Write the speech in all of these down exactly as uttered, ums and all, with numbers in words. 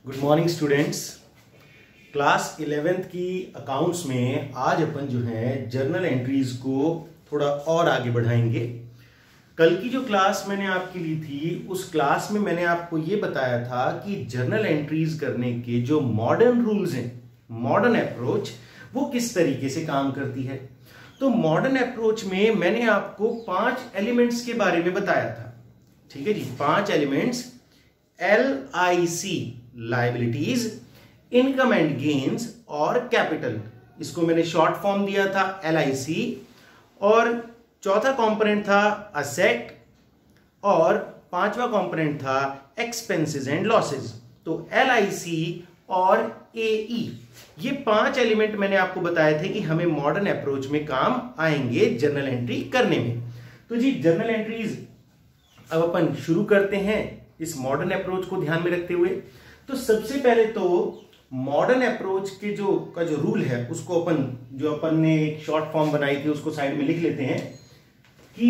Good morning students. Class eleventh की accounts में आज अपन जो है जर्नल एंट्रीज को थोड़ा और आगे बढ़ाएंगे। कल की जो क्लास मैंने आपकी ली थी उस क्लास में मैंने आपको ये बताया था कि जर्नल एंट्रीज करने के जो मॉडर्न रूल्स हैं, मॉडर्न अप्रोच, वो किस तरीके से काम करती है। तो मॉडर्न अप्रोच में मैंने आपको पांच एलिमेंट्स के बारे में बताया था। ठीक है जी, पांच elements, L I C liabilities, income and gains और कैपिटल। इसको मैंने शॉर्ट फॉर्म दिया था एल आई सी, और चौथा कंपोनेंट था असेट, और पांचवा कंपोनेंट था एक्सपेंसेस एंड लॉसेस। तो एल आई सी और ए ई, ये पांच एलिमेंट मैंने आपको बताए थे कि हमें मॉडर्न अप्रोच में काम आएंगे जर्नल एंट्री करने में। तो जी जर्नल एंट्रीज अब अपन शुरू करते हैं इस मॉडर्न अप्रोच को ध्यान में रखते हुए। तो सबसे पहले तो मॉडर्न अप्रोच के जो का जो रूल है उसको अपन जो अपन ने एक शॉर्ट फॉर्म बनाई थी उसको साइड में लिख लेते हैं कि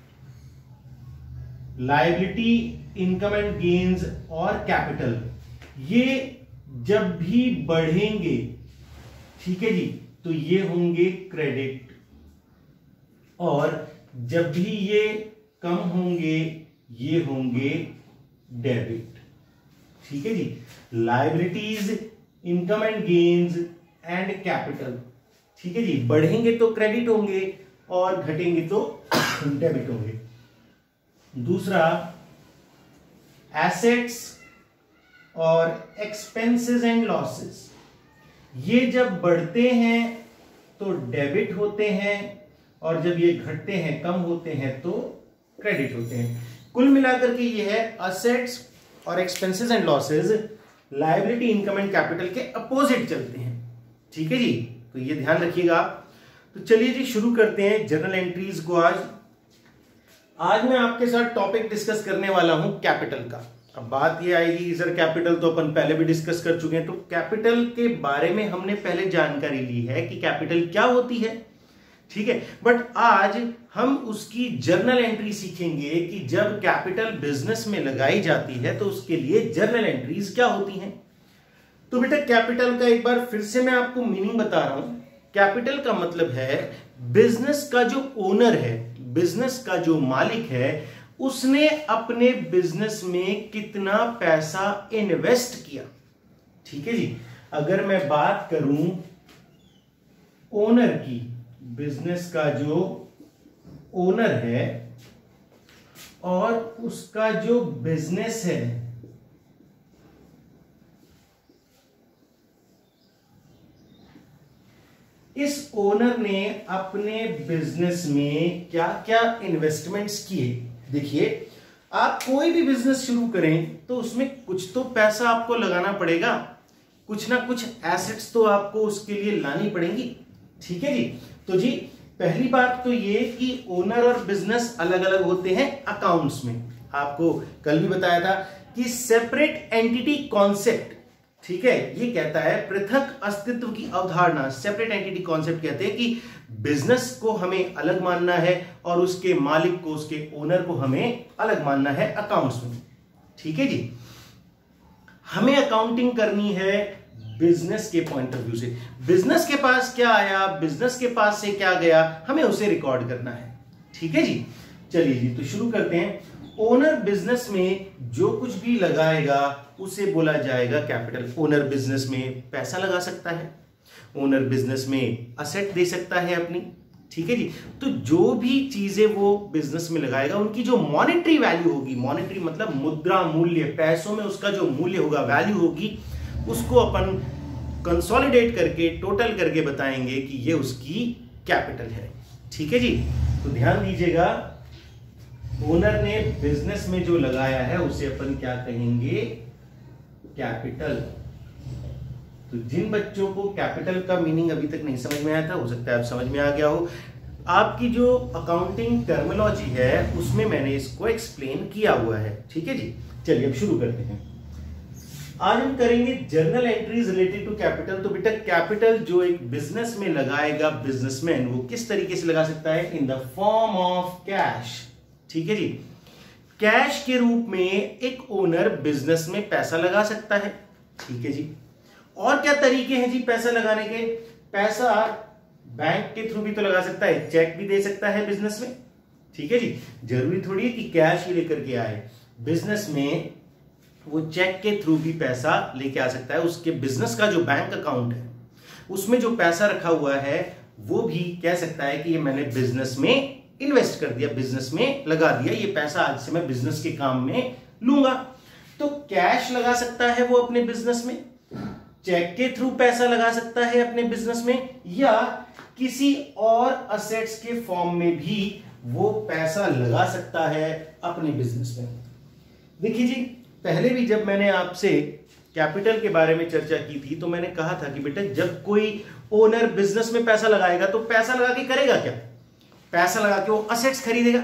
लायबिलिटी, इनकम एंड गेन्स और कैपिटल ये जब भी बढ़ेंगे, ठीक है जी, तो ये होंगे क्रेडिट, और जब भी ये कम होंगे ये होंगे डेबिट। ठीक है जी, liabilities, income and gains and capital. ठीक है जी, बढ़ेंगे तो क्रेडिट होंगे और घटेंगे तो डेबिट होंगे। दूसरा, एसेट्स और एक्सपेंसेस एंड लॉसेस, ये जब बढ़ते हैं तो डेबिट होते हैं, और जब ये घटते हैं, कम होते हैं, तो क्रेडिट होते हैं। कुल मिलाकर के ये है असेट्स और expenses and losses liability, income and capital के अपोजिट चलते हैं। ठीक है जी, तो ये ध्यान रखिएगा। तो चलिए जी शुरू करते हैं जर्नल एंट्रीज को। आज आज मैं आपके साथ टॉपिक डिस्कस करने वाला हूं कैपिटल का। अब बात ये आएगी सर कैपिटल तो अपन पहले भी डिस्कस कर चुके हैं, तो कैपिटल के बारे में हमने पहले जानकारी ली है कि कैपिटल क्या होती है। ठीक है, बट आज हम उसकी जर्नल एंट्री सीखेंगे कि जब कैपिटल बिजनेस में लगाई जाती है तो उसके लिए जर्नल एंट्रीज क्या होती हैं। तो बेटा कैपिटल का एक बार फिर से मैं आपको मीनिंग बता रहा हूं। कैपिटल का मतलब है बिजनेस का जो ओनर है, बिजनेस का जो मालिक है, उसने अपने बिजनेस में कितना पैसा इन्वेस्ट किया। ठीक है जी, अगर मैं बात करूं ओनर की, बिजनेस का जो ओनर है और उसका जो बिजनेस है, इस ओनर ने अपने बिजनेस में क्या क्या इन्वेस्टमेंट्स किए। देखिए, आप कोई भी बिजनेस शुरू करें तो उसमें कुछ तो पैसा आपको लगाना पड़ेगा, कुछ ना कुछ एसेट्स तो आपको उसके लिए लानी पड़ेंगी। ठीक है जी, तो जी पहली बात तो ये कि ओनर और बिजनेस अलग अलग होते हैं अकाउंट्स में। आपको कल भी बताया था कि सेपरेट एंटिटी कॉन्सेप्ट, ठीक है, ये कहता है पृथक अस्तित्व की अवधारणा। सेपरेट एंटिटी कॉन्सेप्ट कहते हैं कि बिजनेस को हमें अलग मानना है और उसके मालिक को, उसके ओनर को हमें अलग मानना है अकाउंट्स में। ठीक है जी, हमें अकाउंटिंग करनी है बिजनेस के पॉइंट ऑफ व्यू से। बिजनेस के पास क्या आया, बिजनेस के पास से क्या गया, हमें उसे रिकॉर्ड करना है। ठीक है जी, चलिए जी तो शुरू करते हैं। ओनर बिजनेस में जो कुछ भी लगाएगा उसे बोला जाएगा कैपिटल। ओनर बिजनेस में पैसा लगा सकता है, ओनर बिजनेस में असेट दे सकता है अपनी। ठीक है जी, तो जो भी चीजें वो बिजनेस में लगाएगा उनकी जो मॉनेटरी वैल्यू होगी, मॉनेटरी मतलब मुद्रा मूल्य, पैसों में उसका जो मूल्य होगा, वैल्यू होगी, उसको अपन कंसोलिडेट करके, टोटल करके बताएंगे कि ये उसकी कैपिटल है। ठीक है जी, तो ध्यान दीजिएगा, ओनर ने बिजनेस में जो लगाया है उसे अपन क्या कहेंगे, कैपिटल। तो जिन बच्चों को कैपिटल का मीनिंग अभी तक नहीं समझ में आया था, हो सकता है अब समझ में आ गया हो। आपकी जो अकाउंटिंग टर्मिनोलॉजी है उसमें मैंने इसको एक्सप्लेन किया हुआ है। ठीक है जी, चलिए अब शुरू करते हैं। आज हम करेंगे journal entries related to capital. तो बेटा कैपिटल जो एक बिजनेस में लगाएगा बिजनेसमैन, वो किस तरीके से लगा सकता है, in the form of cash. ठीक है जी, कैश के रूप में एक ओनर बिजनेस में पैसा लगा सकता है। ठीक है जी। और क्या तरीके हैं जी पैसा लगाने के? पैसा बैंक के थ्रू भी तो लगा सकता है, चेक भी दे सकता है बिजनेस में, ठीक है जी। जरूरी थोड़ी है कि कैश ही लेकर के आए, बिजनेस में वो चेक के थ्रू भी पैसा लेके आ सकता है। उसके बिजनेस का जो बैंक अकाउंट है उसमें जो पैसा रखा हुआ है वो भी कह सकता है कि ये मैंने बिजनेस में इन्वेस्ट कर दिया, बिजनेस में लगा दिया, ये पैसा आज से मैं बिजनेस के काम में लूंगा। तो कैश लगा सकता है वो अपने बिजनेस में, चेक के थ्रू पैसा लगा सकता है अपने बिजनेस में, या किसी और असेट्स के फॉर्म में भी वो पैसा लगा सकता है अपने बिजनेस में। देखिए जी, पहले भी जब मैंने आपसे कैपिटल के बारे में चर्चा की थी तो मैंने कहा था कि बेटा जब कोई ओनर बिजनेस में पैसा लगाएगा तो पैसा लगा के करेगा क्या? पैसा लगा के वो असेट्स खरीदेगा।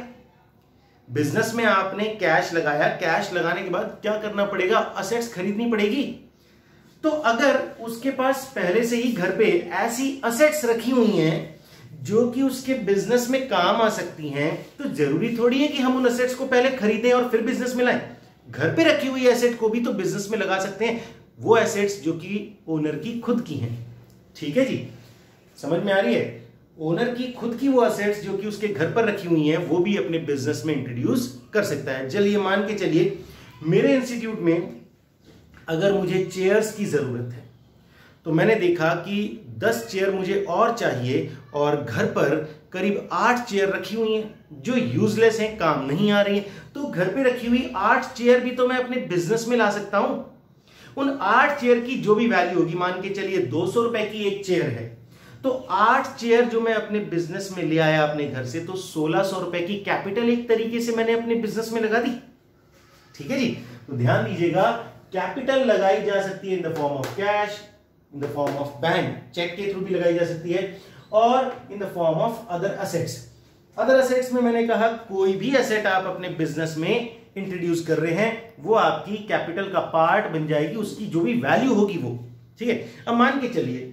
बिजनेस में आपने कैश लगाया, कैश लगाने के बाद क्या करना पड़ेगा? असेट्स खरीदनी पड़ेगी। तो अगर उसके पास पहले से ही घर पे ऐसी असेट्स रखी हुई हैं जो कि उसके बिजनेस में काम आ सकती हैं, तो जरूरी थोड़ी है कि हम उन असेट्स को पहले खरीदें और फिर बिजनेस में लाएं। घर पे रखी हुई एसेट को भी तो बिजनेस में लगा सकते हैं, वो एसेट्स जो कि ओनर की खुद की हैं। ठीक है जी, समझ में आ रही है? ओनर की खुद की वो एसेट्स जो कि उसके घर पर रखी हुई हैं वो भी अपने बिजनेस में इंट्रोड्यूस कर सकता है। चलिए मान के चलिए मेरे इंस्टीट्यूट में अगर मुझे चेयर्स की जरूरत है तो मैंने देखा कि दस चेयर मुझे और चाहिए और घर पर करीब आठ चेयर रखी हुई हैं जो यूजलेस हैं, काम नहीं आ रही हैं। तो घर पे रखी हुई आठ चेयर भी तो मैं अपने बिजनेस में ला सकता हूं। उन आठ चेयर की जो भी वैल्यू होगी, मान के चलिए दो सौ रुपए की एक चेयर है, तो आठ चेयर जो मैं अपने बिजनेस में ले आया अपने घर से, तो सोलह सौ रुपए की कैपिटल एक तरीके से मैंने अपने बिजनेस में लगा दी। ठीक है जी, तो ध्यान दीजिएगा, कैपिटल लगाई जा सकती है in the form of cash, in the form of bank, cheque के थ्रू भी लगाई जा सकती है, और in the form of other assets. Other assets में मैंने कहा कोई भी असेट आप अपने बिजनेस में इंट्रोड्यूस कर रहे हैं वो आपकी कैपिटल का पार्ट बन जाएगी, उसकी जो भी वैल्यू होगी वो। ठीक है, अब मान के चलिए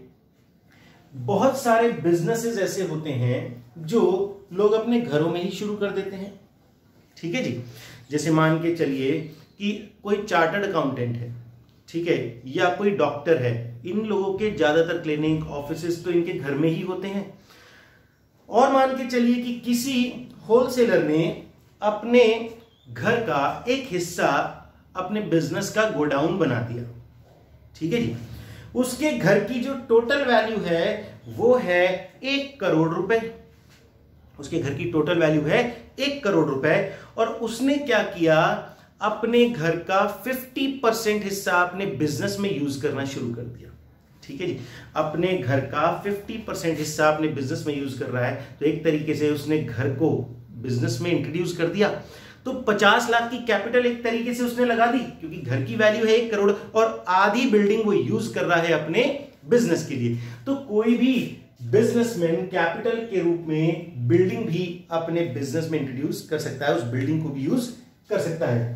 बहुत सारे बिजनेसेस ऐसे होते हैं जो लोग अपने घरों में ही शुरू कर देते हैं। ठीक है जी, जैसे मान के चलिए कि कोई चार्टर्ड अकाउंटेंट है, ठीक है, या कोई डॉक्टर है, इन लोगों के ज्यादातर क्लिनिक ऑफिसेस तो इनके घर में ही होते हैं। और मान के चलिए कि किसी होलसेलर ने अपने घर का एक हिस्सा अपने बिजनेस का गोडाउन बना दिया। ठीक है जी, उसके घर की जो टोटल वैल्यू है वो है एक करोड़ रुपए। उसके घर की टोटल वैल्यू है एक करोड़ रुपए, और उसने क्या किया, अपने घर का पचास परसेंट हिस्सा अपने बिजनेस में यूज करना शुरू कर दिया। ठीक है जी, अपने घर का पचास परसेंट हिस्सा अपने बिजनेस में यूज कर रहा है, तो एक तरीके से उसने घर को बिजनेस में इंट्रोड्यूस कर दिया। तो पचास लाख की कैपिटल एक तरीके से उसने लगा दी, क्योंकि घर की वैल्यू है एक करोड़ और आधी बिल्डिंग वो यूज कर रहा है अपने बिजनेस के लिए। तो कोई भी बिजनेसमैन कैपिटल के रूप में बिल्डिंग भी अपने बिजनेस में इंट्रोड्यूस कर सकता है, उस बिल्डिंग को भी यूज कर सकता है।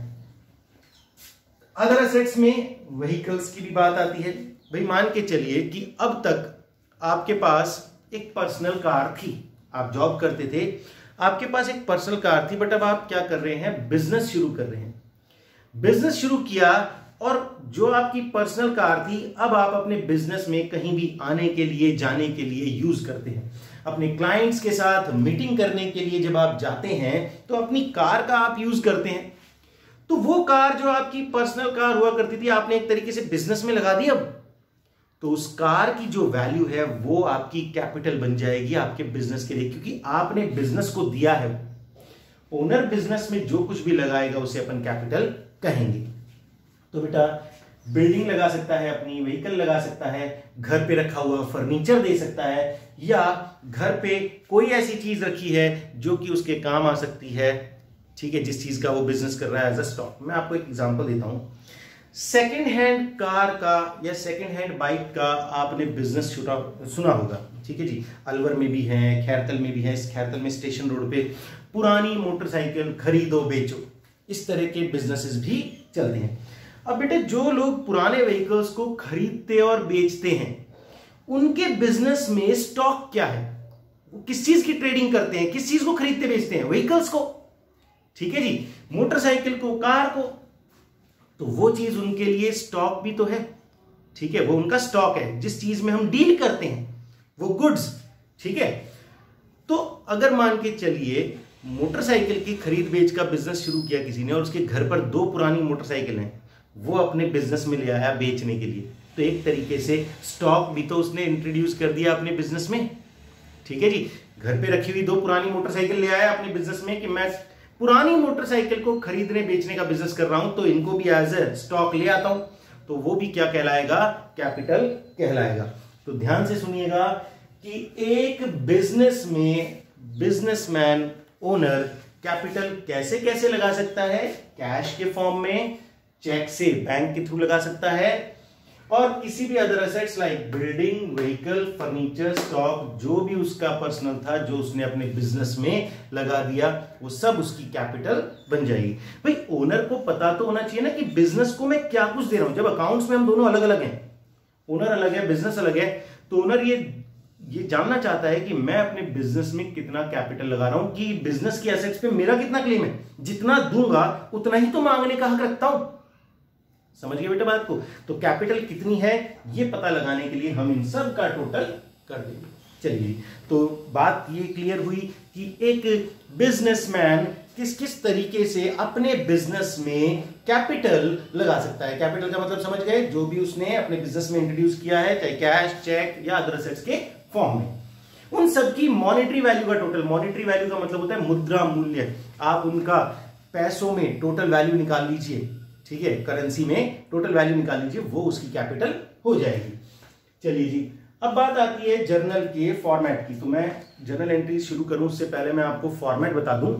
अदर एसेट्स में व्हीकल्स की भी बात आती है। भाई मान के चलिए कि अब तक आपके पास एक पर्सनल कार थी, आप जॉब करते थे, आपके पास एक पर्सनल कार थी, बट अब आप क्या कर रहे हैं, बिजनेस शुरू कर रहे हैं। बिजनेस शुरू किया और जो आपकी पर्सनल कार थी अब आप अपने बिजनेस में कहीं भी आने के लिए जाने के लिए यूज करते हैं। अपने क्लाइंट्स के साथ मीटिंग करने के लिए जब आप जाते हैं तो अपनी कार का आप यूज करते हैं। तो वो कार जो आपकी पर्सनल कार हुआ करती थी आपने एक तरीके से बिजनेस में लगा दी। अब तो उस कार की जो वैल्यू है वो आपकी कैपिटल बन जाएगी आपके बिजनेस के लिए, क्योंकि आपने बिजनेस को दिया है। ओनर बिजनेस में जो कुछ भी लगाएगा उसे अपन कैपिटल कहेंगे। तो बेटा बिल्डिंग लगा सकता है, अपनी व्हीकल लगा सकता है, घर पे रखा हुआ फर्नीचर दे सकता है, या घर पे कोई ऐसी चीज रखी है जो कि उसके काम आ सकती है। ठीक है, जिस चीज का वो बिजनेस कर रहा है एज अ स्टॉक। मैं आपको एक एग्जांपल देता हूं। सेकेंड हैंड कार का या सेकेंड हैंड बाइक का आपने बिजनेस सुना होगा। ठीक है जी, अलवर में भी है, खैरतल में भी है। इस खैरतल में स्टेशन रोड पे पुरानी मोटरसाइकिल खरीदो बेचो, इस तरह के बिजनेसेस भी चलते हैं। अब बेटे जो लोग पुराने व्हीकल्स को खरीदते और बेचते हैं उनके बिजनेस में स्टॉक क्या है, वो किस चीज की ट्रेडिंग करते हैं, किस चीज को खरीदते बेचते हैं, व्हीकल्स को। ठीक है जी, मोटरसाइकिल को, कार को। तो वो चीज उनके लिए स्टॉक भी तो है। ठीक है, वो उनका स्टॉक है, जिस चीज में हम डील करते हैं वो गुड्स, ठीक है। तो अगर मान के चलिए मोटरसाइकिल की खरीद बेच का बिजनेस शुरू किया किसी ने और उसके घर पर दो पुरानी मोटरसाइकिल हैं, वो अपने बिजनेस में ले आया बेचने के लिए, तो एक तरीके से स्टॉक भी तो उसने इंट्रोड्यूस कर दिया अपने बिजनेस में, ठीक है जी। घर पे रखी हुई दो पुरानी मोटरसाइकिल ले आया अपने बिजनेस में कि मैं पुरानी मोटरसाइकिल को खरीदने बेचने का बिजनेस कर रहा हूं, तो इनको भी एज ए स्टॉक ले आता हूं, तो वो भी क्या कहलाएगा, कैपिटल कहलाएगा। तो ध्यान से सुनिएगा कि एक बिजनेस में बिजनेसमैन ओनर कैपिटल कैसे कैसे लगा सकता है, कैश के फॉर्म में, चेक से बैंक के थ्रू लगा सकता है, और किसी भी other assets like building, vehicle, furniture, stock, जो भी उसका पर्सनल था जो उसने अपने बिजनेस में लगा दिया, वो सब उसकी कैपिटल बन जाएगी। भाई ओनर को पता तो होना चाहिए ना कि बिजनेस को मैं क्या कुछ दे रहा हूं। जब अकाउंट्स में हम दोनों अलग अलग हैं, ओनर अलग है, बिजनेस अलग है, तो ओनर ये ये जानना चाहता है कि मैं अपने बिजनेस में कितना कैपिटल लगा रहा हूं, कि बिजनेस की एसेट्स पे मेरा कितना क्लेम है, जितना दूंगा उतना ही तो मांगने का हक रखता हूं। समझ गए बेटा बात को। तो कैपिटल कितनी है ये पता लगाने के लिए हम इन सब का टोटल कर देंगे। चलिए, तो बात ये क्लियर हुई कि एक बिजनेसमैन किस किस तरीके से अपने बिजनेस में कैपिटल लगा सकता है। कैपिटल का मतलब समझ गए, जो भी उसने अपने बिजनेस में इंट्रोड्यूस किया है, चाहे कैश, चेक या अदर एसेट्स के फॉर्म में, उन सबकी मॉनेटरी वैल्यू का टोटल। मॉनेटरी वैल्यू का मतलब होता है मुद्रा मूल्य। आप उनका पैसों में टोटल वैल्यू निकाल लीजिए, ठीक है, करेंसी में टोटल वैल्यू निकाल लीजिए, वो उसकी कैपिटल हो जाएगी। चलिए जी, अब बात आती है जर्नल के फॉर्मेट की। तो मैं जर्नल एंट्रीज शुरू करूं उससे पहले मैं आपको फॉर्मेट बता दूं।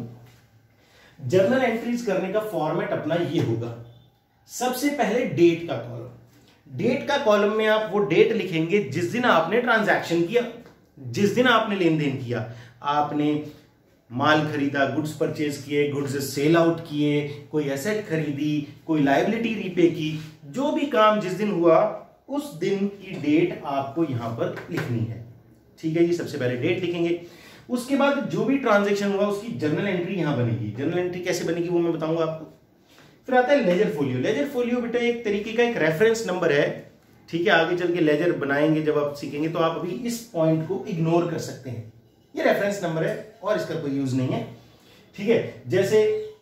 जर्नल एंट्रीज करने का फॉर्मेट अपना ये होगा। सबसे पहले डेट का कॉलम। डेट का कॉलम में आप वो डेट लिखेंगे जिस दिन आपने ट्रांजैक्शन किया, जिस दिन आपने लेन देन किया। आपने माल खरीदा, गुड्स परचेज किए, गुड्स सेल आउट किए, कोई एसेट खरीदी, कोई लायबिलिटी रीपे की, जो भी काम जिस दिन हुआ उस दिन की डेट आपको यहां पर लिखनी है, ठीक है जी। सबसे पहले डेट लिखेंगे, उसके बाद जो भी ट्रांजैक्शन हुआ उसकी जर्नल एंट्री यहां बनेगी। जर्नल एंट्री कैसे बनेगी वो मैं बताऊंगा आपको। फिर आता है लेजर फोलियो। लेजर फोलियो बेटा एक तरीके का एक रेफरेंस नंबर है, ठीक है। आगे चल के लेजर बनाएंगे जब आप सीखेंगे तो आप अभी इस पॉइंट को इग्नोर कर सकते हैं, ये रेफरेंस नंबर है और इसका कोई यूज नहीं है, ठीक है। जैसे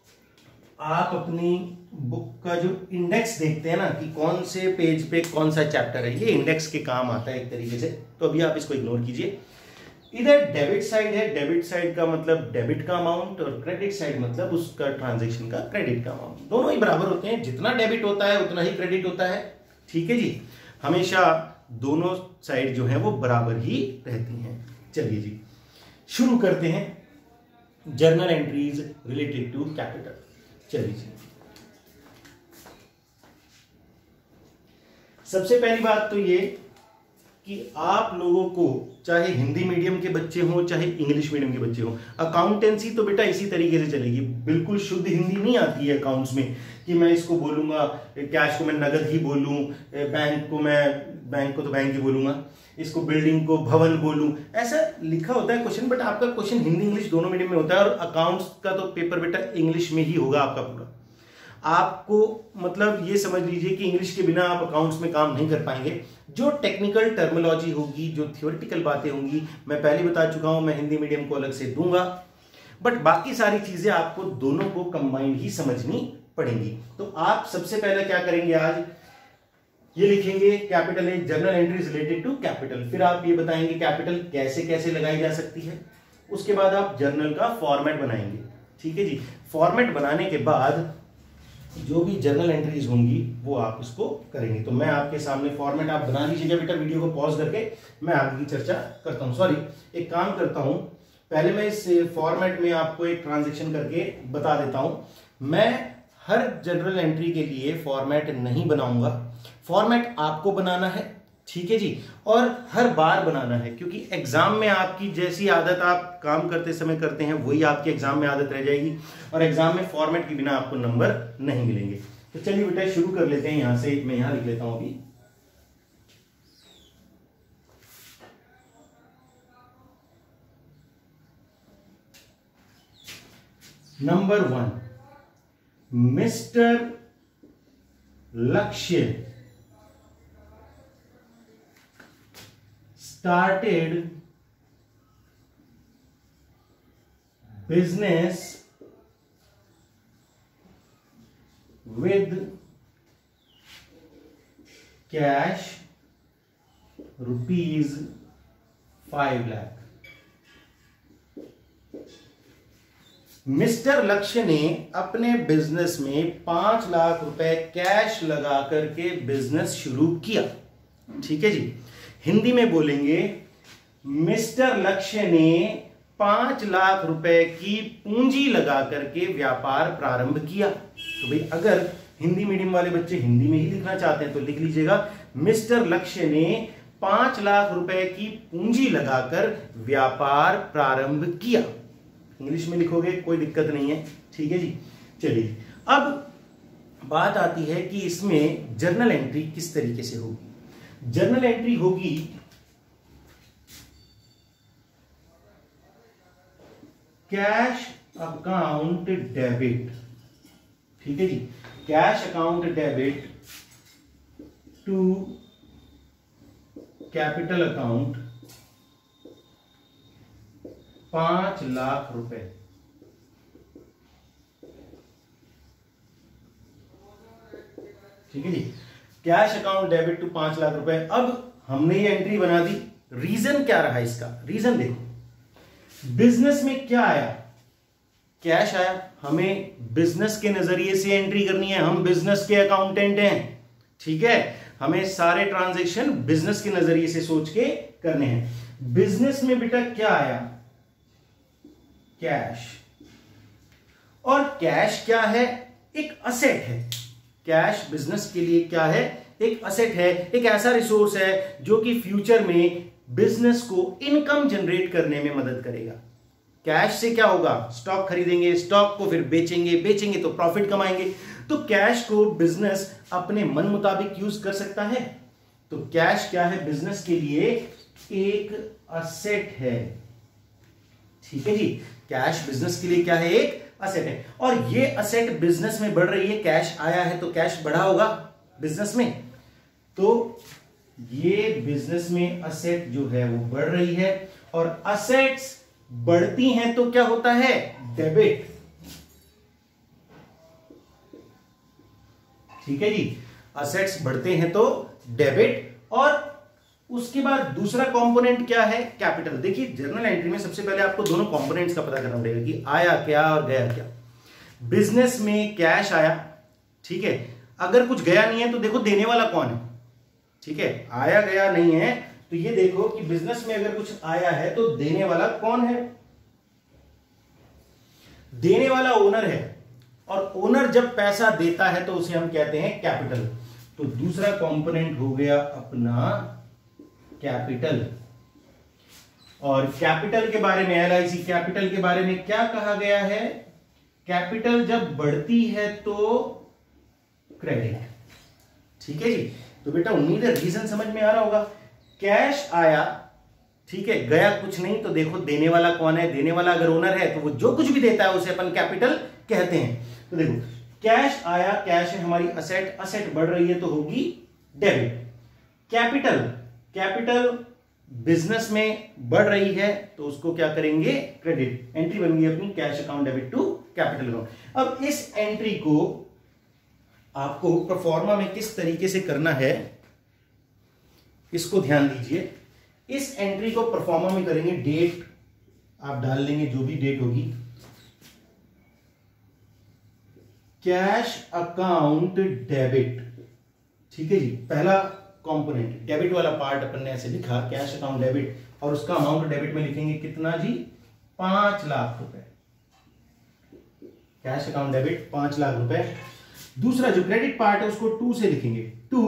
आप अपनी बुक का जो इंडेक्स देखते हैं ना कि कौन से पेज पे कौन सा चैप्टर है, ये इंडेक्स के काम आता है एक तरीके से, तो अभी आप इसको इग्नोर कीजिए। इधर डेबिट साइड है, डेबिट साइड का मतलब डेबिट का अमाउंट, और क्रेडिट साइड मतलब उसका ट्रांजैक्शन का क्रेडिट का अमाउंट। दोनों ही बराबर होते हैं, जितना डेबिट होता है उतना ही क्रेडिट होता है, ठीक है जी। हमेशा दोनों साइड जो है वो बराबर ही रहती हैं। चलिए जी, शुरू करते हैं journal entries related to capital. चलिए जी, सबसे पहली बात तो ये कि आप लोगों को चाहे हिंदी मीडियम के बच्चे हों चाहे इंग्लिश मीडियम के बच्चे हों, अकाउंटेंसी तो बेटा इसी तरीके से चलेगी। बिल्कुल शुद्ध हिंदी नहीं आती है अकाउंट्स में कि मैं इसको बोलूंगा, कैश को मैं नगद ही बोलूं, बैंक को मैं बैंक को तो बैंक ही बोलूंगा, इसको बिल्डिंग को भवन बोलूं, ऐसा लिखा होता है क्वेश्चन। बट आपका क्वेश्चन हिंदी इंग्लिश दोनों मीडियम में होता है, और अकाउंट्स का तो पेपर बेटा इंग्लिश में ही होगा आपका पूरा। आपको मतलब ये समझ लीजिए कि इंग्लिश के बिना आप अकाउंट्स में काम नहीं कर पाएंगे। जो टेक्निकल टर्मिनोलॉजी होगी, जो थियोरेटिकल बातें होंगी, मैं पहले बता चुका हूं, मैं हिंदी मीडियम को अलग से दूंगा, बट बाकी सारी चीजें आपको दोनों को कंबाइंड ही समझनी पड़ेंगी। तो आप सबसे पहले क्या करेंगे, आज ये लिखेंगे कैपिटल है, journal entries related to capital. फिर आप ये बताएंगे कैपिटल कैसे कैसे लगाई जा सकती है। उसके बाद आप जर्नल का फॉर्मेट बनाएंगे, ठीक है जी। फॉर्मेट बनाने के बाद जो भी जर्नल एंट्रीज होंगी वो आप इसको करेंगे। तो मैं आपके सामने फॉर्मेट आप बना लीजिएगा बेटा, वीडियो को पॉज करके मैं आगे की चर्चा करता हूं। सॉरी, एक काम करता हूं, पहले मैं इस फॉर्मेट में आपको एक ट्रांजेक्शन करके बता देता हूं। मैं हर जर्नल एंट्री के लिए फॉर्मेट नहीं बनाऊंगा, फॉर्मेट आपको बनाना है, ठीक है जी, और हर बार बनाना है, क्योंकि एग्जाम में आपकी जैसी आदत आप काम करते समय करते हैं वही आपकी एग्जाम में आदत रह जाएगी, और एग्जाम में फॉर्मेट के बिना आपको नंबर नहीं मिलेंगे। तो चलिए बेटा शुरू कर लेते हैं। यहां से मैं यहां लिख लेता हूं अभी। Number one, mister Lakshya started business with cash rupees five lakh. Mister Lakshya ने अपने बिजनेस में पांच लाख रुपए कैश लगा करके बिजनेस शुरू किया। ठीक है जी, हिंदी में बोलेंगे मिस्टर लक्ष्य ने पांच लाख रुपए की पूंजी लगा करके व्यापार प्रारंभ किया। तो भाई अगर हिंदी मीडियम वाले बच्चे हिंदी में ही लिखना चाहते हैं तो लिख लीजिएगा, मिस्टर लक्ष्य ने पांच लाख रुपए की पूंजी लगाकर व्यापार प्रारंभ किया। इंग्लिश में लिखोगे कोई दिक्कत नहीं है। ठीक है जी, चलिए अब बात आती है कि इसमें जर्नल एंट्री किस तरीके से होगी। जर्नल एंट्री होगी कैश अकाउंट डेबिट। ठीक है जी, cash account debit to capital account पांच लाख रुपए। ठीक है जी, कैश अकाउंट डेबिट टू पांच लाख रुपए। अब हमने ये एंट्री बना दी। रीजन क्या रहा इसका? रीजन देखो, बिजनेस में क्या आया? कैश आया। हमें बिजनेस के नजरिए से एंट्री करनी है, हम बिजनेस के अकाउंटेंट हैं। ठीक है, हमें सारे ट्रांजैक्शन बिजनेस के नजरिए से सोच के करने हैं। बिजनेस में बेटा क्या आया? कैश। और कैश क्या है? एक असेट है। कैश बिजनेस के लिए क्या है? एक असेट है, एक ऐसा रिसोर्स है जो कि फ्यूचर में बिजनेस को इनकम जनरेट करने में मदद करेगा। कैश से क्या होगा? स्टॉक खरीदेंगे, स्टॉक को फिर बेचेंगे, बेचेंगे तो प्रॉफिट कमाएंगे। तो कैश को बिजनेस अपने मन मुताबिक यूज कर सकता है। तो कैश क्या है? बिजनेस के लिए एक असेट है। ठीक है जी, कैश बिजनेस के लिए क्या है? एक असेट है। और ये असेट बिजनेस में बढ़ रही है। कैश आया है तो कैश बढ़ा होगा बिजनेस में, तो ये बिजनेस में असेट जो है वो बढ़ रही है। और असेट्स बढ़ती हैं तो क्या होता है? डेबिट। ठीक है जी, असेट्स बढ़ते हैं तो डेबिट। और उसके बाद दूसरा कंपोनेंट क्या है? कैपिटल। देखिए जर्नल एंट्री में सबसे पहले आपको दोनों कंपोनेंट्स का पता करना पड़ेगा कि आया क्या और गया क्या। बिजनेस में कैश आया, ठीक है, अगर कुछ गया नहीं है तो देखो देने वाला कौन है। ठीक है, आया गया नहीं है तो ये देखो कि बिजनेस में अगर कुछ आया है तो देने वाला कौन है? देने वाला ओनर है। और ओनर जब पैसा देता है तो उसे हम कहते हैं कैपिटल। तो दूसरा कंपोनेंट हो गया अपना कैपिटल। और कैपिटल के बारे में, एल आई सी कैपिटल के बारे में क्या कहा गया है? कैपिटल जब बढ़ती है तो क्रेडिट। ठीक है जी, तो बेटा उम्मीद है रीजन समझ में आ रहा होगा। कैश आया, ठीक है, गया कुछ नहीं, तो देखो देने वाला कौन है? देने वाला अगर ओनर है तो वो जो कुछ भी देता है उसे अपन कैपिटल कहते हैं। तो देखो कैश आया, कैश है हमारी असेट, असेट बढ़ रही है तो होगी डेबिट। कैपिटल, कैपिटल बिजनेस में बढ़ रही है तो उसको क्या करेंगे? क्रेडिट। एंट्री बन गई अपनी cash account debit to capital account. अब इस एंट्री को आपको प्रोफॉर्मा में किस तरीके से करना है इसको ध्यान दीजिए। इस एंट्री को प्रोफॉर्मा में करेंगे, डेट आप डाल लेंगे जो भी डेट होगी। कैश अकाउंट डेबिट, ठीक है जी, पहला कंपोनेंट डेबिट वाला पार्ट अपन ने ऐसे लिखा कैश अकाउंट डेबिट, और उसका अमाउंट डेबिट में लिखेंगे कितना जी? पांच लाख रुपए। कैश अकाउंट डेबिट पांच लाख रुपए। दूसरा जो क्रेडिट पार्ट है उसको टू से लिखेंगे, to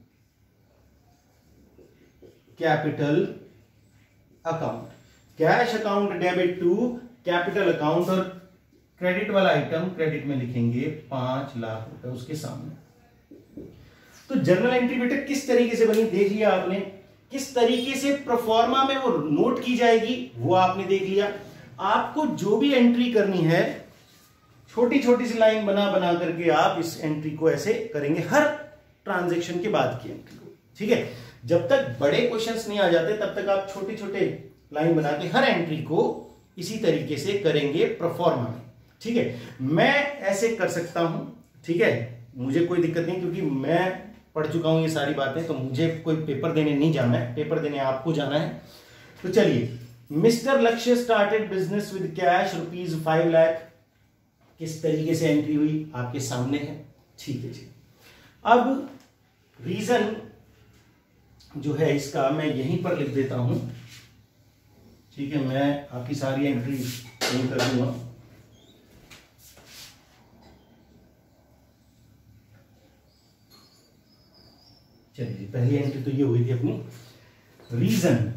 capital account. Cash account debit to capital account, और क्रेडिट वाला आइटम क्रेडिट में लिखेंगे पांच लाख रुपए उसके सामने। तो जर्नल एंट्री बेटा किस तरीके से बनी देख लिया आपने, किस तरीके से प्रोफॉर्मा में वो नोट की जाएगी वो आपने देख लिया। आपको जो भी एंट्री करनी है छोटी छोटी सी लाइन बना बना करके आप इस एंट्री को ऐसे करेंगे, हर ट्रांजैक्शन के बाद की एंट्री को। ठीक ठीक है, जब तक बड़े क्वेश्चंस नहीं आ जाते तब तक आप छोटे छोटे लाइन बना के हर एंट्री को इसी तरीके से करेंगे प्रोफॉर्मा में। ठीक है, मैं ऐसे कर सकता हूं, ठीक है, मुझे कोई दिक्कत नहीं, क्योंकि मैं पढ़ चुका हूं ये सारी बातें, तो मुझे कोई पेपर देने नहीं जाना है, पेपर देने आपको जाना है। तो चलिए, mister Lakshya started business with cash rupees five lakh, किस तरीके से एंट्री हुई आपके सामने है। ठीक है जी, अब रीजन जो है इसका मैं यहीं पर लिख देता हूं। ठीक है, मैं आपकी सारी एंट्री यहीं कर दूंगा। चलिए, पहली एंट्री तो ये हुई थी अपनी। रीजन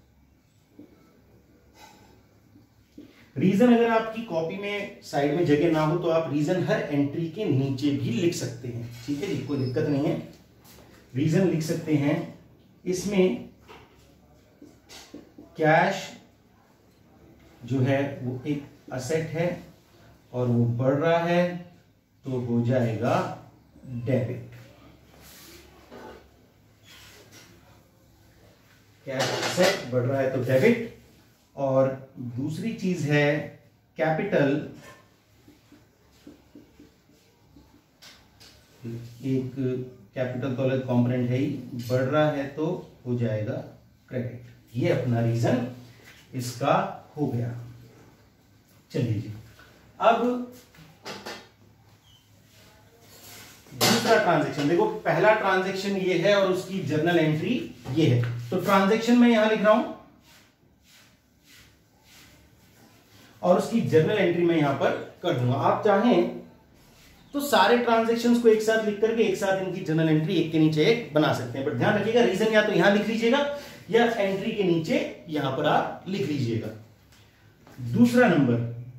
रीजन अगर आपकी कॉपी में साइड में जगह ना हो तो आप रीजन हर एंट्री के नीचे भी लिख सकते हैं। ठीक है जी, कोई दिक्कत नहीं है, रीजन लिख सकते हैं। इसमें कैश जो है वो एक असेट है और वो बढ़ रहा है तो हो जाएगा डेबिट। कैश असेट बढ़ रहा है तो डेबिट। और दूसरी चीज है कैपिटल, एक कैपिटल तो अलग कंपोनेंट है ही, बढ़ रहा है तो हो जाएगा क्रेडिट। ये अपना रीजन इसका हो गया। चलिए जी, अब दूसरा ट्रांजैक्शन देखो, पहला ट्रांजैक्शन ये है और उसकी जर्नल एंट्री ये है। तो ट्रांजैक्शन मैं यहां लिख रहा हूं और उसकी जर्नल एंट्री मैं यहां पर कर दूंगा। आप चाहें तो सारे ट्रांजैक्शंस को एक साथ लिख करके एक साथ इनकी जर्नल एंट्री एक के नीचे एक बना सकते हैं, बट ध्यान रखिएगा रीजन या तो यहां लिख लीजिएगा या एंट्री के नीचे यहां पर आप लिख लीजिएगा। दूसरा नंबर,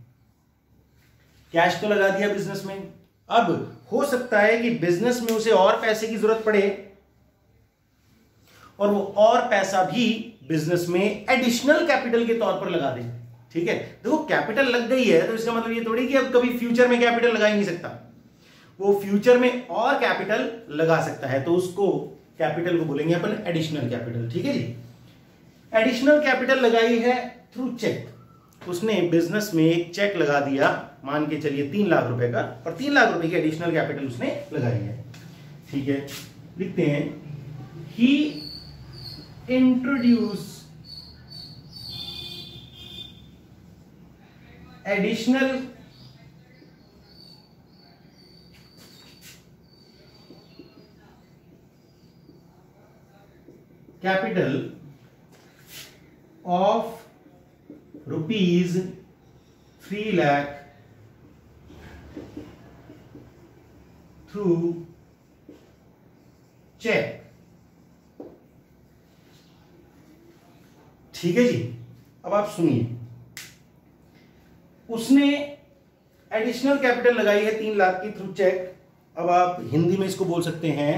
कैश तो लगा दिया बिजनेस में। अब हो सकता है कि बिजनेस में उसे और पैसे की जरूरत पड़े और वो और पैसा भी बिजनेस में एडिशनल कैपिटल के तौर पर लगा दे। ठीक है, देखो कैपिटल लग गई है तो इसका मतलब ये थोड़ी कि अब कभी फ्यूचर में कैपिटल लगा ही नहीं सकता, वो फ्यूचर में और कैपिटल लगा सकता है, तो उसको कैपिटल को बोलेंगे अपन एडिशनल कैपिटल। ठीक है जी, एडिशनल कैपिटल लगाई है थ्रू चेक। उसने बिजनेस में एक चेक लगा दिया, मान के चलिए तीन लाख रुपए का, और तीन लाख रुपए की एडिशनल कैपिटल उसने लगाई है। ठीक है, लिखते हैं he introduce additional capital of rupees three lakh through cheque. ठीक है जी, अब आप सुनिए, उसने एडिशनल कैपिटल लगाई है तीन लाख की थ्रू चेक। अब आप हिंदी में इसको बोल सकते हैं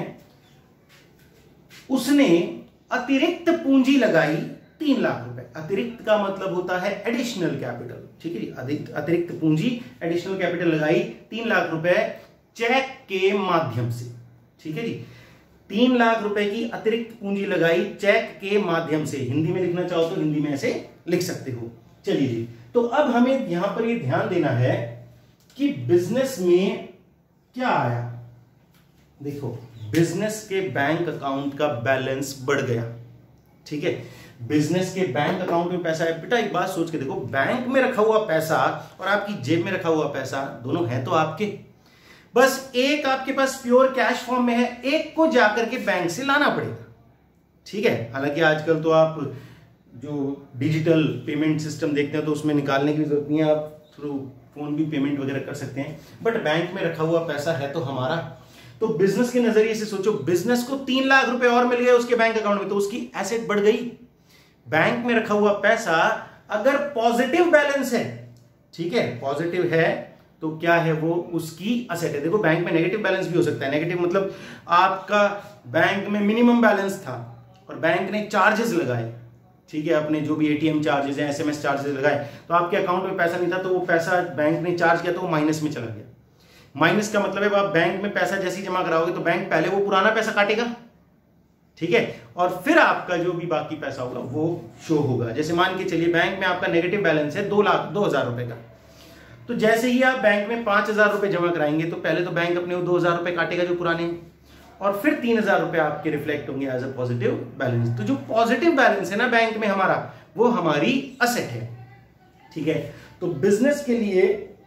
उसने अतिरिक्त पूंजी लगाई तीन लाख रुपए। अतिरिक्त का मतलब होता है एडिशनल कैपिटल। ठीक है जी, अधिक अतिरिक्त पूंजी एडिशनल कैपिटल लगाई तीन लाख रुपए चेक के माध्यम से। ठीक है जी, तीन लाख रुपए की अतिरिक्त पूंजी लगाई चेक के माध्यम से। हिंदी में लिखना चाहो तो हिंदी में ऐसे लिख सकते हो। चलिए जी, तो अब हमें यहां पर ये ध्यान देना है कि बिजनेस में क्या आया। देखो, बिजनेस के बैंक अकाउंट का बैलेंस बढ़ गया। ठीक है, बिजनेस के बैंक अकाउंट में पैसा है। बेटा एक बात सोच के देखो, बैंक में रखा हुआ पैसा और आपकी जेब में रखा हुआ पैसा दोनों है तो आपके, बस एक आपके पास प्योर कैश फॉर्म में है, एक को जाकर के बैंक से लाना पड़ेगा। ठीक है, हालांकि आजकल तो आप जो डिजिटल पेमेंट सिस्टम देखते हैं तो उसमें निकालने की जरूरत नहीं है, आप थ्रू फोन भी पेमेंट वगैरह कर सकते हैं, बट बैंक में रखा हुआ पैसा है तो हमारा। तो बिजनेस के नजरिए से सोचो, बिजनेस को तीन लाख रुपए और मिल गए उसके बैंक अकाउंट में, तो उसकी एसेट बढ़ गई। बैंक में रखा हुआ पैसा अगर पॉजिटिव बैलेंस है, ठीक है, पॉजिटिव है तो क्या है, वो उसकी असेट है। देखो बैंक में नेगेटिव बैलेंस भी हो सकता है। नेगेटिव मतलब आपका बैंक में मिनिमम बैलेंस था और बैंक ने चार्जेस लगाए, ठीक है, अपने जो भी एटीएम चार्जेस हैं, एसएमएस चार्जेस लगाए, तो आपके अकाउंट में पैसा नहीं था, तो वो पैसा बैंक ने चार्ज किया तो वो माइनस में चला गया। माइनस का मतलब है आप बैंक में पैसा जैसे ही जमा कराओगे तो बैंक पहले वो पुराना पैसा काटेगा, ठीक है। और फिर आपका जो भी बाकी पैसा होगा वो शो होगा। जैसे मान के चलिए बैंक में आपका नेगेटिव बैलेंस है दो लाख दो हजार रुपए का, तो जैसे ही आप बैंक में पांच हजार रुपए जमा कराएंगे तो पहले तो बैंक अपने वो दो हजार रुपए काटेगा जो पुराने, और फिर तीन हजार रुपए आपके रिफ्लेक्ट होंगे एज अ पॉजिटिव बैलेंस। तो जो पॉजिटिव बैलेंस है ना बैंक में हमारा, वो हमारी असेट है, ठीक है। तो बिजनेस के लिए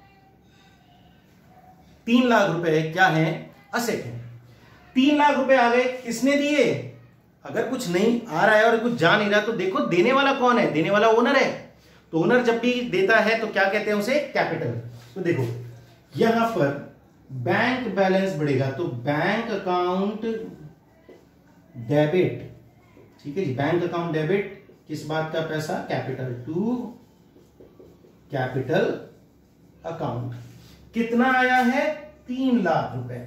तीन लाख रुपए क्या है, असेट है। तीन लाख रुपए आ गए, किसने दिए? अगर कुछ नहीं आ रहा है और कुछ जा नहीं रहा तो देखो देने वाला कौन है, देने वाला ओनर है। तो ओनर जब भी देता है तो क्या कहते हैं उसे, कैपिटल। तो देखो यहां पर बैंक बैलेंस बढ़ेगा तो बैंक अकाउंट डेबिट, ठीक है जी, बैंक अकाउंट डेबिट किस बात का पैसा, कैपिटल टू कैपिटल अकाउंट। कितना आया है, तीन लाख रुपए,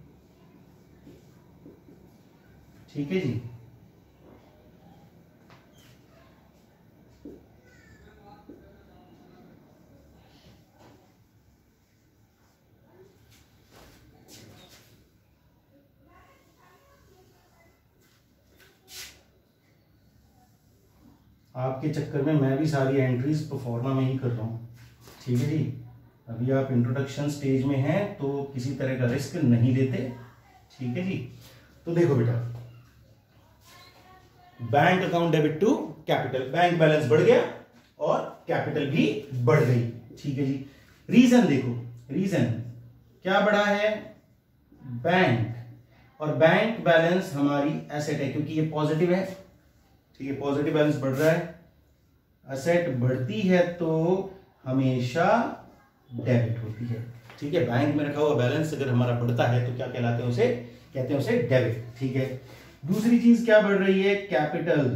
ठीक है जी। आपके चक्कर में मैं भी सारी एंट्रीज परफॉर्मा में ही कर रहा हूं, ठीक है जी। अभी आप इंट्रोडक्शन स्टेज में हैं तो किसी तरह का रिस्क नहीं लेते, ठीक है जी। तो देखो बेटा, bank account debit to capital, bank balance बढ़ गया और कैपिटल भी बढ़ गई, ठीक है जी। रीजन देखो, रीजन क्या बढ़ा है, बैंक, और बैंक बैलेंस हमारी एसेट है क्योंकि ये पॉजिटिव है, ठीक है, पॉजिटिव बैलेंस बढ़ रहा है। एसेट बढ़ती है तो हमेशा डेबिट होती है, ठीक है। बैंक में रखा हुआ बैलेंस अगर हमारा बढ़ता है तो क्या कहलाते हैं उसे, कहते हैं उसे डेबिट, ठीक है। दूसरी चीज क्या बढ़ रही है, कैपिटल,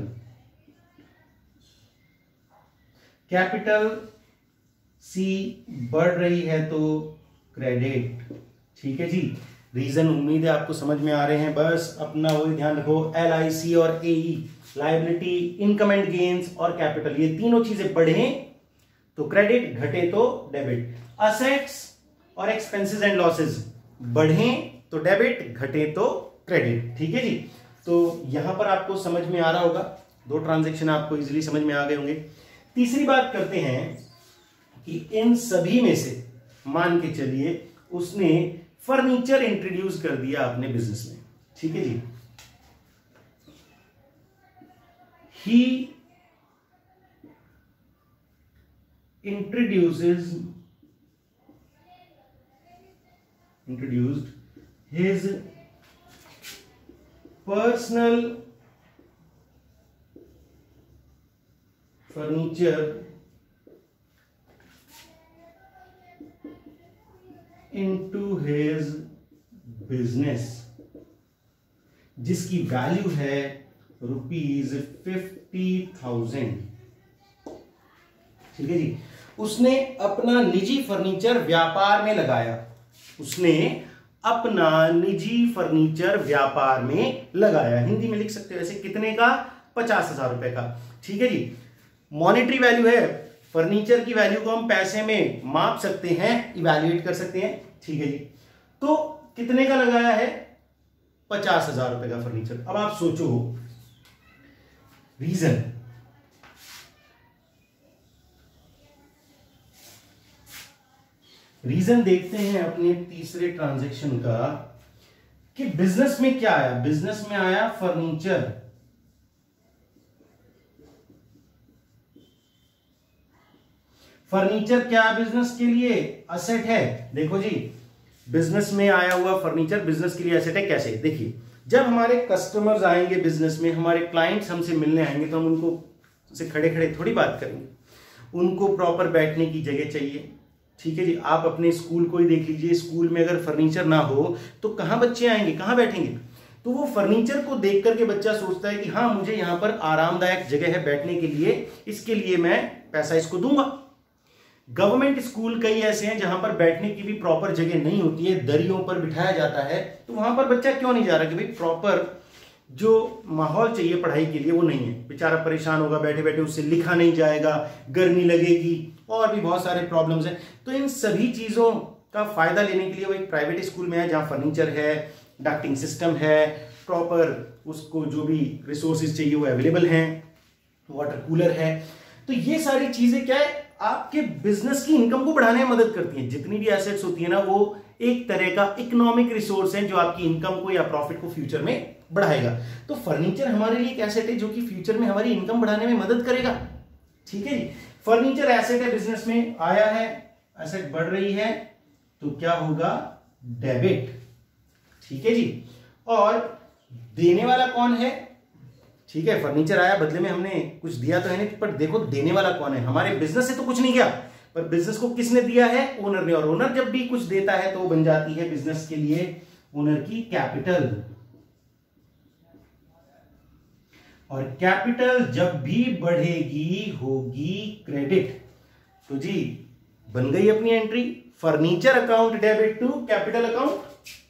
कैपिटल सी बढ़ रही है तो क्रेडिट, ठीक है जी। रीजन उम्मीद है आपको समझ में आ रहे हैं, बस अपना वही ध्यान रखो, एल आई सी और A E, liability, income and gains और कैपिटल, ये तीनों चीजें बढ़े तो क्रेडिट, घटे तो डेबिट। असेट्स और एक्सपेंसेस एंड लॉसेस बढ़े तो डेबिट, घटे तो क्रेडिट, ठीक है जी। तो यहां पर आपको समझ में आ रहा होगा, दो ट्रांजैक्शन आपको इजीली समझ में आ गए होंगे। तीसरी बात करते हैं कि इन सभी में से मान के चलिए उसने फर्नीचर इंट्रोड्यूस कर दिया अपने बिजनेस में, ठीक है जी। He introduces introduced his personal furniture into his business, जिसकी वैल्यू है रुपीज फिफ्टी थाउजेंड, ठीक है जी। उसने अपना निजी फर्नीचर व्यापार में लगाया, उसने अपना निजी फर्नीचर व्यापार में लगाया, हिंदी में लिख सकते हो ऐसे, कितने का, पचास हजार रुपए का, ठीक है जी। मॉनेटरी वैल्यू है, फर्नीचर की वैल्यू को हम पैसे में माप सकते हैं, इवैल्यूएट कर सकते हैं, ठीक है जी। तो कितने का लगाया है, पचास हजार रुपए का फर्नीचर। अब आप सोचो रीजन, रीजन देखते हैं अपने तीसरे ट्रांजैक्शन का कि बिजनेस में क्या आया, बिजनेस में आया फर्नीचर, फर्नीचर क्या बिजनेस के लिए असेट है। देखो जी, बिजनेस में आया हुआ फर्नीचर बिजनेस के लिए एसेट है। कैसे, देखिए, जब हमारे कस्टमर्स आएंगे बिजनेस में, हमारे क्लाइंट्स हमसे मिलने आएंगे तो हम उनको से खड़े खड़े थोड़ी बात करेंगे, उनको प्रॉपर बैठने की जगह चाहिए, ठीक है जी। आप अपने स्कूल को ही देख लीजिए, स्कूल में अगर फर्नीचर ना हो तो कहां बच्चे आएंगे, कहां बैठेंगे। तो वो फर्नीचर को देख करके बच्चा सोचता है कि हाँ, मुझे यहां पर आरामदायक जगह है बैठने के लिए, इसके लिए मैं पैसा इसको दूंगा। गवर्नमेंट स्कूल कई ऐसे हैं जहां पर बैठने की भी प्रॉपर जगह नहीं होती है, दरियों पर बिठाया जाता है, तो वहां पर बच्चा क्यों नहीं जा रहा कि भाई प्रॉपर जो माहौल चाहिए पढ़ाई के लिए वो नहीं है, बेचारा परेशान होगा बैठे बैठे, उससे लिखा नहीं जाएगा, गर्मी लगेगी और भी बहुत सारे प्रॉब्लम्स हैं। तो इन सभी चीजों का फायदा लेने के लिए वो एक प्राइवेट स्कूल में है जहां फर्नीचर है, डक्टिंग सिस्टम है, प्रॉपर उसको जो भी रिसोर्सेज चाहिए वो अवेलेबल हैं, वाटर कूलर है। तो ये सारी चीजें क्या है, आपके बिजनेस की इनकम को बढ़ाने में मदद करती हैं। जितनी भी एसेट्स होती है ना, वो एक तरह का इकोनॉमिक रिसोर्स है जो आपकी इनकम को या प्रॉफिट को फ्यूचर में बढ़ाएगा। तो फर्नीचर हमारे लिए एक एसेट है जो कि फ्यूचर में हमारी इनकम बढ़ाने में मदद करेगा। ठीक है जी, फर्नीचर एसेट है, बिजनेस में आया है, एसेट बढ़ रही है, तो क्या होगा, डेबिट। ठीक है जी, और देने वाला कौन है, ठीक है, फर्नीचर आया, बदले में हमने कुछ दिया तो है नहीं, पर देखो देने वाला कौन है, हमारे बिजनेस से तो कुछ नहीं गया, पर बिजनेस को किसने दिया है, ओनर ने। और ओनर जब भी कुछ देता है तो वो बन जाती है बिजनेस के लिए ओनर की कैपिटल। और कैपिटल जब भी बढ़ेगी होगी क्रेडिट। तो जी बन गई अपनी entry, furniture account debit to capital account.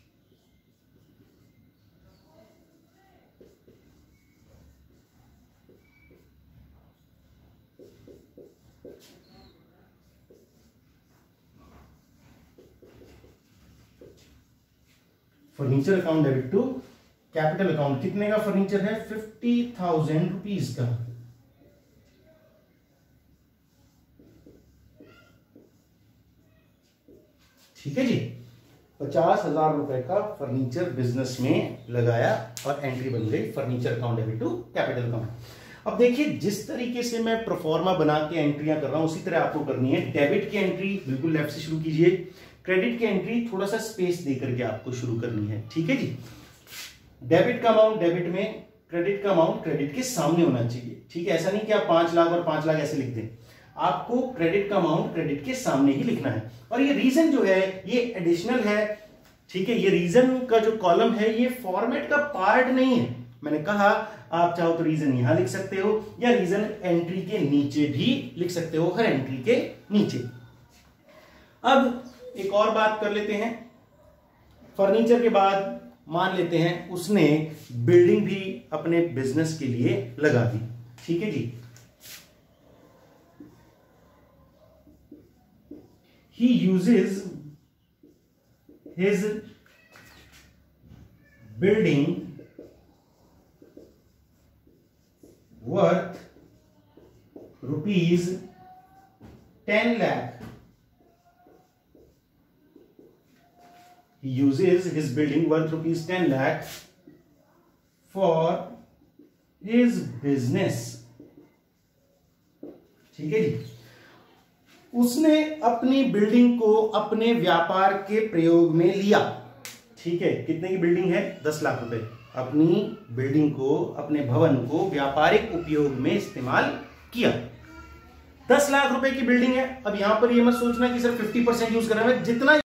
Furniture account debit to capital account. कितने का फर्नीचर है, फिफ्टी थाउजेंड रुपीज का। ठीक है जी, पचास हजार रुपए का फर्नीचर बिजनेस में लगाया और एंट्री बन गई furniture account debit to capital account. अब देखिए, जिस तरीके से मैं प्रोफॉर्मा बना के एंट्रियां कर रहा हूं उसी तरह आपको करनी है। डेबिट की एंट्री बिल्कुल लेफ्ट से शुरू कीजिए, क्रेडिट की एंट्री थोड़ा सा स्पेस देकर के आपको शुरू करनी है। ठीक है जी, डेबिट का अमाउंट डेबिट में, क्रेडिट का अमाउंट क्रेडिट के सामने होना चाहिए। ठीक है, ऐसा नहीं कि आप पांच लाख और पांच लाख ऐसे लिख दें, आपको क्रेडिट का अमाउंट क्रेडिट के सामने ही लिखना है। और ये रीजन जो है ये एडिशनल है। ठीक है, ये रीजन का जो कॉलम है ये फॉर्मेट का पार्ट नहीं है। मैंने कहा आप चाहो तो रीजन यहां लिख सकते हो या रीजन एंट्री के नीचे भी लिख सकते हो, हर एंट्री के नीचे। अब एक और बात कर लेते हैं, फर्नीचर के बाद मान लेते हैं उसने बिल्डिंग भी अपने बिजनेस के लिए लगा दी। ठीक है जी, he uses his building worth rupees ten lakh. He uses his building worth rupees ten lakh for his business. ठीक है जी, उसने अपनी बिल्डिंग को अपने व्यापार के प्रयोग में लिया। ठीक है, कितने की बिल्डिंग है, दस लाख रुपए। अपनी बिल्डिंग को, अपने भवन को व्यापारिक उपयोग में इस्तेमाल किया। दस लाख रुपए की बिल्डिंग है। अब यहां पर ये मत सोचना कि सिर्फ फिफ्टी परसेंट यूज कर रहा है, जितना